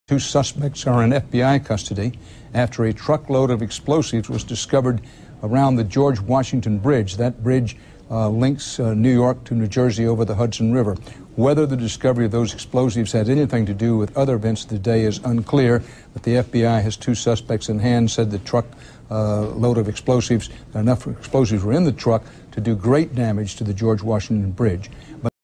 Two suspects are in FBI custody after a truckload of explosives was discovered around the George Washington Bridge. That bridge links New York to New Jersey over the Hudson River. Whether the discovery of those explosives had anything to do with other events of the day is unclear, but the FBI has two suspects in hand, said the truck load of explosives, enough explosives were in the truck to do great damage to the George Washington Bridge.